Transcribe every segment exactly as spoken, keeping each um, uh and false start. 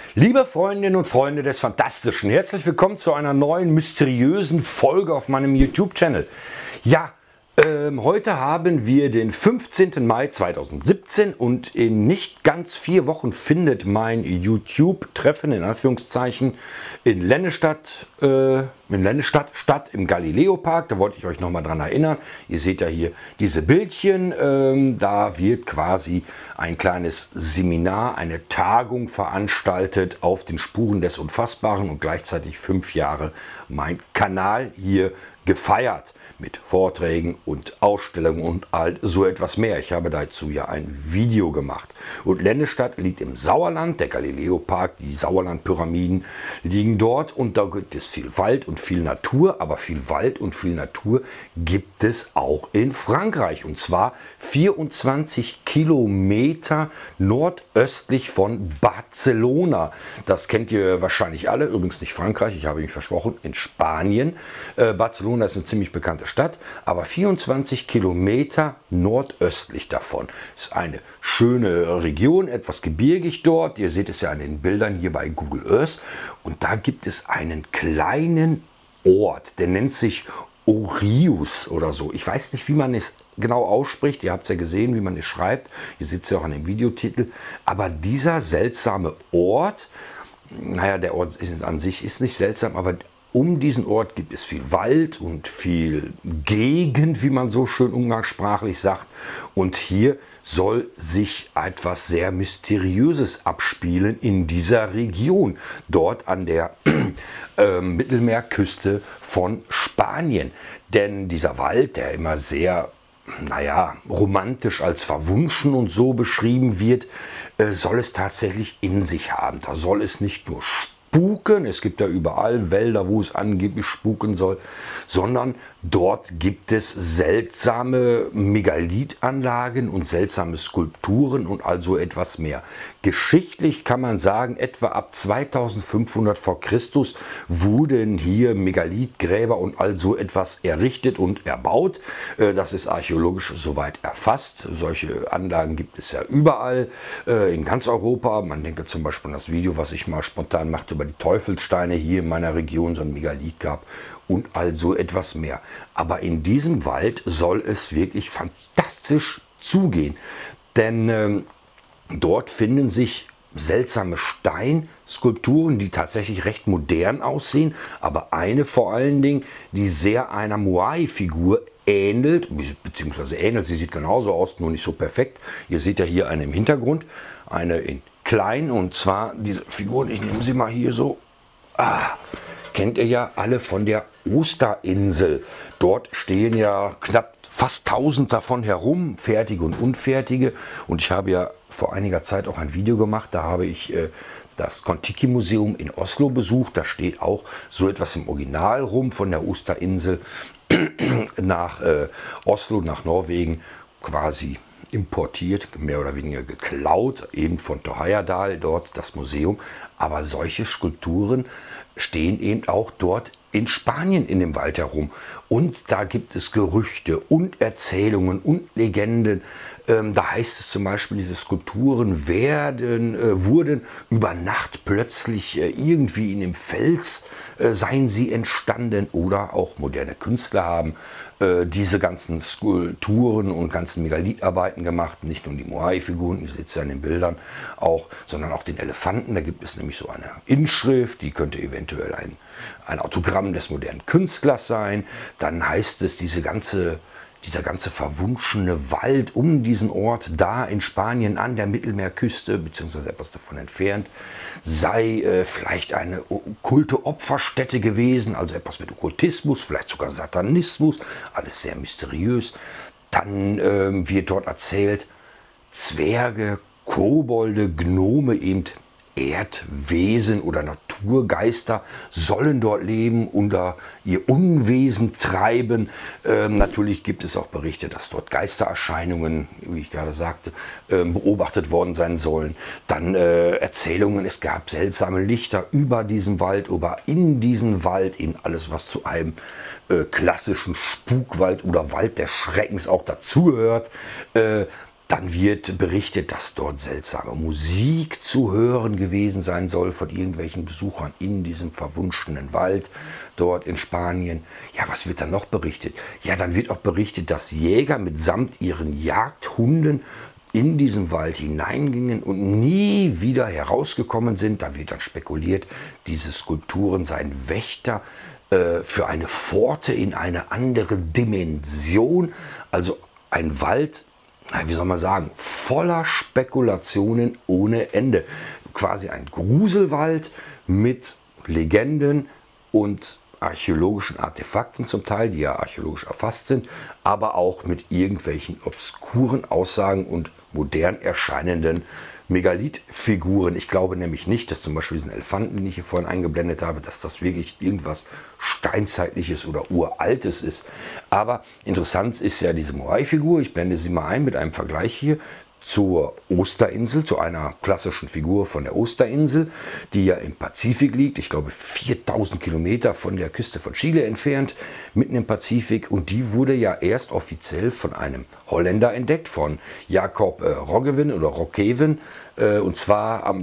Liebe Freundinnen und Freunde des Fantastischen, herzlich willkommen zu einer neuen mysteriösen Folge auf meinem YouTube-Channel. Ja, ähm, heute haben wir den fünfzehnten Mai zweitausendsiebzehn und in nicht ganz vier Wochen findet mein YouTube-Treffen in Anführungszeichen in Lennestadt, äh, in Lennestadt statt, im Galileo-Park. Da wollte ich euch nochmal dran erinnern. Ihr seht ja hier diese Bildchen. Ähm, da wird quasi ein kleines Seminar, eine Tagung veranstaltet auf den Spuren des Unfassbaren und gleichzeitig fünf Jahre mein Kanal hier gefeiert mit Vorträgen und Ausstellungen und all so etwas mehr. Ich habe dazu ja ein Video gemacht. Und Lennestadt liegt im Sauerland, der Galileo-Park, die Sauerland-Pyramiden liegen dort und da gibt es viel Wald und viel Natur, aber viel Wald und viel Natur gibt es auch in Frankreich und zwar vierundzwanzig Kilometer nordöstlich von Barcelona. Das kennt ihr wahrscheinlich alle, übrigens nicht Frankreich, ich habe mich versprochen, in Spanien. Äh, Barcelona ist eine ziemlich bekannte Stadt, aber vierundzwanzig Kilometer nordöstlich davon ist eine schöne Region, etwas gebirgig dort. Ihr seht es ja an den Bildern hier bei Google Earth. Und da gibt es einen kleinen Ort, der nennt sich Orius oder so. Ich weiß nicht, wie man es genau ausspricht. Ihr habt es ja gesehen, wie man es schreibt. Ihr seht es ja auch an dem Videotitel. Aber dieser seltsame Ort, naja, der Ort ist, an sich ist nicht seltsam, aber um diesen Ort gibt es viel Wald und viel Gegend, wie man so schön umgangssprachlich sagt. Und hier soll sich etwas sehr Mysteriöses abspielen in dieser Region, dort an der äh, Mittelmeerküste von Spanien. Denn dieser Wald, der immer sehr, naja, romantisch als verwunschen und so beschrieben wird, äh, soll es tatsächlich in sich haben. Da soll es nicht nur spuken, es gibt ja überall Wälder, wo es angeblich spuken soll, sondern dort gibt es seltsame Megalithanlagen und seltsame Skulpturen und also etwas mehr. Geschichtlich kann man sagen, etwa ab zweitausendfünfhundert vor Christus wurden hier Megalithgräber und also etwas errichtet und erbaut. Das ist archäologisch soweit erfasst. Solche Anlagen gibt es ja überall in ganz Europa. Man denke zum Beispiel an das Video, was ich mal spontan machte über die Teufelssteine hier in meiner Region, so ein Megalith gab und also etwas mehr. Aber in diesem Wald soll es wirklich fantastisch zugehen, denn ähm, dort finden sich seltsame Steinskulpturen, die tatsächlich recht modern aussehen, aber eine vor allen Dingen, die sehr einer Moai-Figur ähnelt, beziehungsweise ähnelt, sie sieht genauso aus, nur nicht so perfekt. Ihr seht ja hier eine im Hintergrund, eine in klein, und zwar diese Figuren, ich nehme sie mal hier so, ah, kennt ihr ja alle von der Osterinsel. Dort stehen ja knapp fast tausend davon herum, fertige und unfertige. Und ich habe ja vor einiger Zeit auch ein Video gemacht, da habe ich äh, das Kon-Tiki-Museum in Oslo besucht. Da steht auch so etwas im Original rum von der Osterinsel nach äh, Oslo, nach Norwegen, quasi importiert, mehr oder weniger geklaut, eben von Thor Heyerdahl, dort das Museum. Aber solche Skulpturen stehen eben auch dort in Spanien in dem Wald herum. Und da gibt es Gerüchte und Erzählungen und Legenden. Ähm, da heißt es zum Beispiel, diese Skulpturen werden, äh, wurden über Nacht plötzlich äh, irgendwie in dem Fels äh, seien sie entstanden, oder auch moderne Künstler haben äh, diese ganzen Skulpturen und ganzen Megalitharbeiten gemacht. Nicht nur die Moai-Figuren, ich sitze ja in den Bildern auch, sondern auch den Elefanten. Da gibt es nämlich so eine Inschrift, die könnte eventuell ein, ein Autogramm des modernen Künstlers sein. Dann heißt es, diese ganze, dieser ganze verwunschene Wald um diesen Ort da in Spanien an der Mittelmeerküste, beziehungsweise etwas davon entfernt, sei äh, vielleicht eine okkulte Opferstätte gewesen, also etwas mit Okkultismus, vielleicht sogar Satanismus, alles sehr mysteriös. Dann äh, wird dort erzählt, Zwerge, Kobolde, Gnome, eben Erdwesen oder Naturgeister sollen dort leben und da ihr Unwesen treiben. Ähm, natürlich gibt es auch Berichte, dass dort Geistererscheinungen, wie ich gerade sagte, ähm, beobachtet worden sein sollen. Dann äh, Erzählungen, es gab seltsame Lichter über diesem Wald, über in diesen Wald, eben alles, was zu einem äh, klassischen Spukwald oder Wald des Schreckens auch dazugehört. Äh, Dann wird berichtet, dass dort seltsame Musik zu hören gewesen sein soll von irgendwelchen Besuchern in diesem verwunschenen Wald dort in Spanien. Ja, was wird dann noch berichtet? Ja, dann wird auch berichtet, dass Jäger mitsamt ihren Jagdhunden in diesen Wald hineingingen und nie wieder herausgekommen sind. Da wird dann spekuliert, diese Skulpturen seien Wächter äh, für eine Pforte in eine andere Dimension. Also ein Wald, wie soll man sagen, voller Spekulationen ohne Ende. Quasi ein Gruselwald mit Legenden und archäologischen Artefakten zum Teil, die ja archäologisch erfasst sind, aber auch mit irgendwelchen obskuren Aussagen und modern erscheinenden Megalithfiguren. Ich glaube nämlich nicht, dass zum Beispiel diesen Elefanten, den ich hier vorhin eingeblendet habe, dass das wirklich irgendwas Steinzeitliches oder Uraltes ist. Aber interessant ist ja diese Moai-Figur. Ich blende sie mal ein mit einem Vergleich hier zur Osterinsel, zu einer klassischen Figur von der Osterinsel, die ja im Pazifik liegt, ich glaube viertausend Kilometer von der Küste von Chile entfernt, mitten im Pazifik. Und die wurde ja erst offiziell von einem Holländer entdeckt, von Jacob äh, Roggeveen oder Roggeveen, äh, und zwar am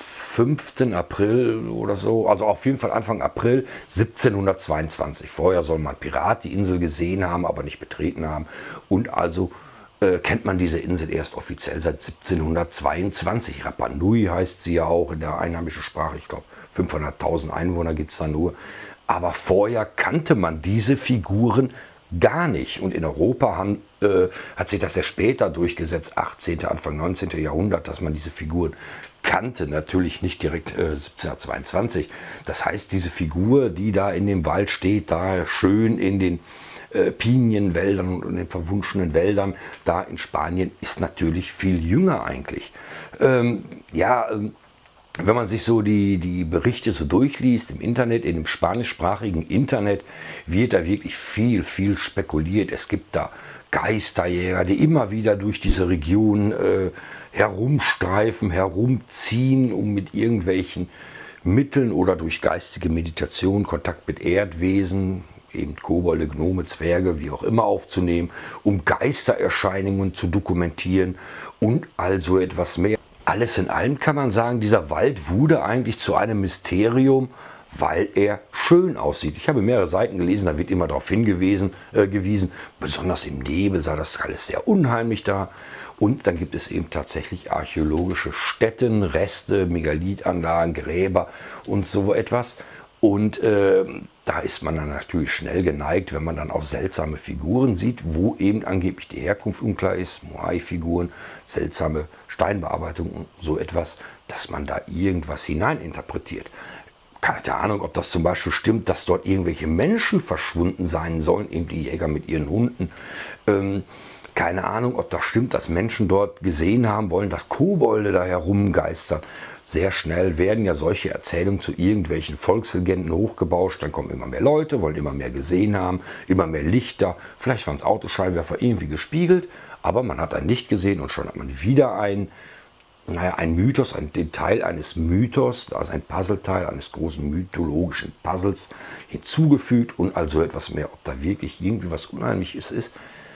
fünften April oder so, also auf jeden Fall Anfang April siebzehnhundertzweiundzwanzig. Vorher soll man Pirat die Insel gesehen haben, aber nicht betreten haben, und also Äh, kennt man diese Insel erst offiziell seit siebzehnhundertzweiundzwanzig. Rapa Nui heißt sie ja auch in der einheimischen Sprache. Ich glaube, fünfhunderttausend Einwohner gibt es da nur. Aber vorher kannte man diese Figuren gar nicht. Und in Europa haben, äh, hat sich das ja später durchgesetzt, achtzehnten. Anfang neunzehnten. Jahrhundert, dass man diese Figuren kannte. Natürlich nicht direkt äh, siebzehnhundertzweiundzwanzig. Das heißt, diese Figur, die da in dem Wald steht, da schön in den Äh, Pinienwäldern und in den verwunschenen Wäldern da in Spanien, ist natürlich viel jünger eigentlich. Ähm, ja, ähm, wenn man sich so die, die Berichte so durchliest im Internet, in dem spanischsprachigen Internet, wird da wirklich viel, viel spekuliert. Es gibt da Geisterjäger, die immer wieder durch diese Region äh, herumstreifen, herumziehen, um mit irgendwelchen Mitteln oder durch geistige Meditation Kontakt mit Erdwesen, eben Kobolde, Gnome, Zwerge, wie auch immer, aufzunehmen, um Geistererscheinungen zu dokumentieren und also etwas mehr. Alles in allem kann man sagen, dieser Wald wurde eigentlich zu einem Mysterium, weil er schön aussieht. Ich habe mehrere Seiten gelesen, da wird immer darauf hingewiesen, äh, gewiesen, besonders im Nebel sah das alles sehr unheimlich da. Und dann gibt es eben tatsächlich archäologische Stätten, Reste, Megalithanlagen, Gräber und so etwas. Und äh, da ist man dann natürlich schnell geneigt, wenn man dann auch seltsame Figuren sieht, wo eben angeblich die Herkunft unklar ist, Moai-Figuren, seltsame Steinbearbeitung und so etwas, dass man da irgendwas hineininterpretiert. Keine Ahnung, ob das zum Beispiel stimmt, dass dort irgendwelche Menschen verschwunden sein sollen, eben die Jäger mit ihren Hunden. Ähm, keine Ahnung, ob das stimmt, dass Menschen dort gesehen haben wollen, dass Kobolde da herumgeistern. Sehr schnell werden ja solche Erzählungen zu irgendwelchen Volkslegenden hochgebauscht. Dann kommen immer mehr Leute, wollen immer mehr gesehen haben, immer mehr Lichter. Vielleicht waren es Autoscheinwerfer irgendwie gespiegelt, aber man hat ein Licht gesehen und schon hat man wieder ein, naja, ein Mythos, ein Detail eines Mythos, also ein Puzzleteil eines großen mythologischen Puzzles hinzugefügt und also etwas mehr, ob da wirklich irgendwie was Unheimliches ist.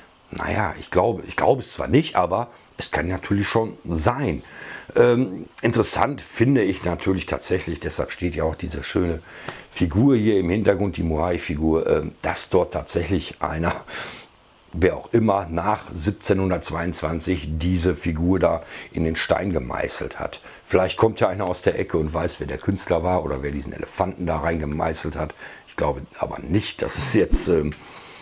Naja, ich glaube, ich glaube es zwar nicht, aber es kann natürlich schon sein. Ähm, interessant finde ich natürlich tatsächlich, deshalb steht ja auch diese schöne Figur hier im Hintergrund, die Moai-Figur, äh, dass dort tatsächlich einer, wer auch immer, nach siebzehnhundertzweiundzwanzig diese Figur da in den Stein gemeißelt hat. Vielleicht kommt ja einer aus der Ecke und weiß, wer der Künstler war oder wer diesen Elefanten da reingemeißelt hat. Ich glaube aber nicht, dass es jetzt ähm,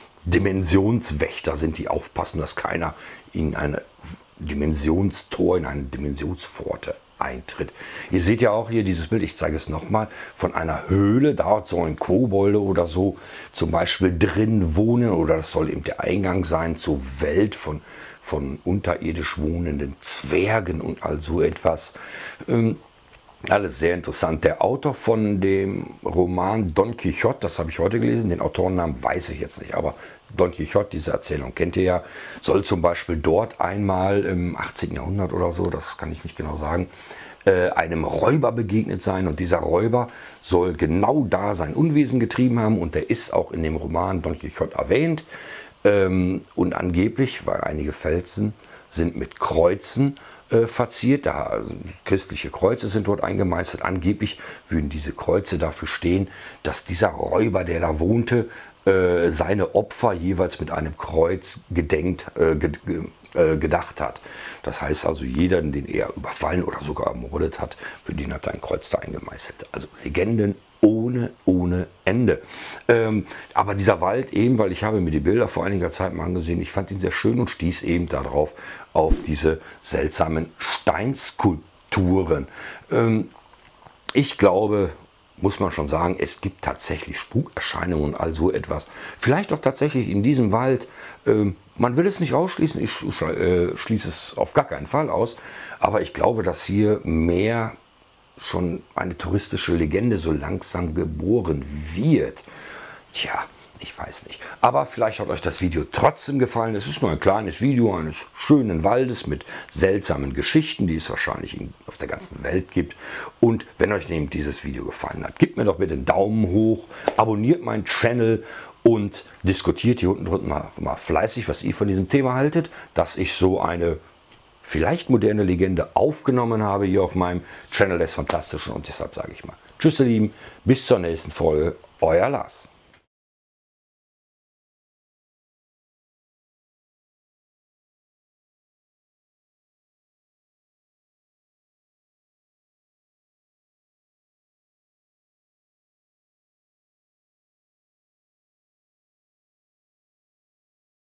Dimensionswächter sind, die aufpassen, dass keiner in eine Dimensionstor, in eine Dimensionspforte eintritt. Ihr seht ja auch hier dieses Bild, ich zeige es nochmal, von einer Höhle, dort sollen Kobolde oder so zum Beispiel drin wohnen oder das soll eben der Eingang sein zur Welt von, von unterirdisch wohnenden Zwergen und all so etwas. Ähm, Alles sehr interessant. Der Autor von dem Roman Don Quixote, das habe ich heute gelesen, den Autorennamen weiß ich jetzt nicht, aber Don Quixote, diese Erzählung kennt ihr ja, soll zum Beispiel dort einmal im achtzehnten. Jahrhundert oder so, das kann ich nicht genau sagen, äh, einem Räuber begegnet sein und dieser Räuber soll genau da sein Unwesen getrieben haben und der ist auch in dem Roman Don Quixote erwähnt ähm, und angeblich, weil einige Felsen sind mit Kreuzen äh, verziert. Da, also, christliche Kreuze sind dort eingemeißelt. Angeblich würden diese Kreuze dafür stehen, dass dieser Räuber, der da wohnte, äh, seine Opfer jeweils mit einem Kreuz gedenkt, äh, ge äh, gedacht hat. Das heißt also, jeder, den er überfallen oder sogar ermordet hat, für den hat er ein Kreuz da eingemeißelt. Also Legenden ohne, ohne Ende. Ähm, aber dieser Wald eben, weil ich habe mir die Bilder vor einiger Zeit mal angesehen, ich fand ihn sehr schön und stieß eben darauf, auf diese seltsamen Steinskulpturen. Ähm, ich glaube, muss man schon sagen, es gibt tatsächlich Spukerscheinungen, also etwas. Vielleicht auch tatsächlich in diesem Wald. Ähm, man will es nicht ausschließen, ich äh, schließe es auf gar keinen Fall aus, aber ich glaube, dass hier mehr schon eine touristische Legende so langsam geboren wird. Tja, ich weiß nicht. Aber vielleicht hat euch das Video trotzdem gefallen. Es ist nur ein kleines Video eines schönen Waldes mit seltsamen Geschichten, die es wahrscheinlich auf der ganzen Welt gibt. Und wenn euch eben dieses Video gefallen hat, gebt mir doch bitte einen Daumen hoch, abonniert meinen Channel und diskutiert hier unten drunten mal, mal fleißig, was ihr von diesem Thema haltet, dass ich so eine vielleicht moderne Legende aufgenommen habe hier auf meinem Channel des Fantastischen. Und deshalb sage ich mal tschüss ihr Lieben, bis zur nächsten Folge, euer Lars.